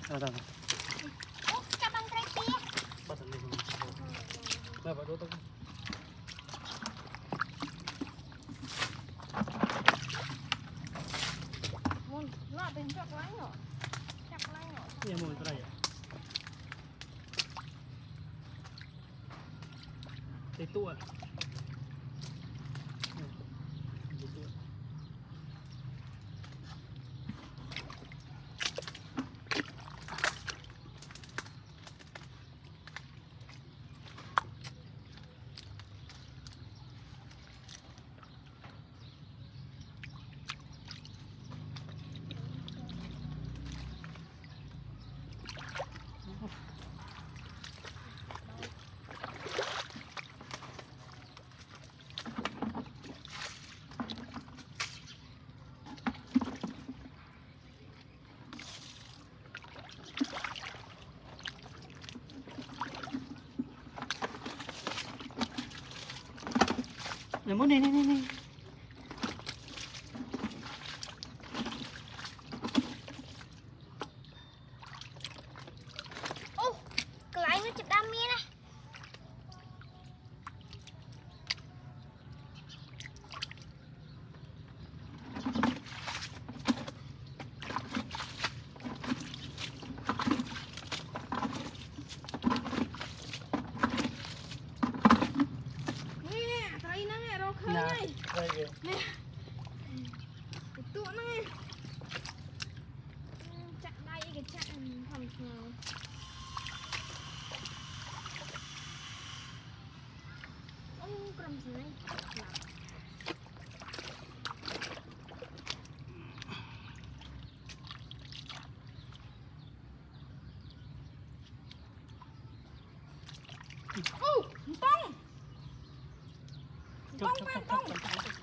Rồi. Các bạn trai tia. Bắt đầu lên. Rồi vào đốt tóc. Muốn nó bên chọc lánh rồi. Chọc lánh rồi. Nghe mùi cái này. Cái tua. Nè muốn đi. Ô, cái lái nó chụp đam mê này. Này. Nè. Cái tụa nó nghe. Chặn đây cái chặn phòng nào. Ông cầm gì này. Tông. Tông.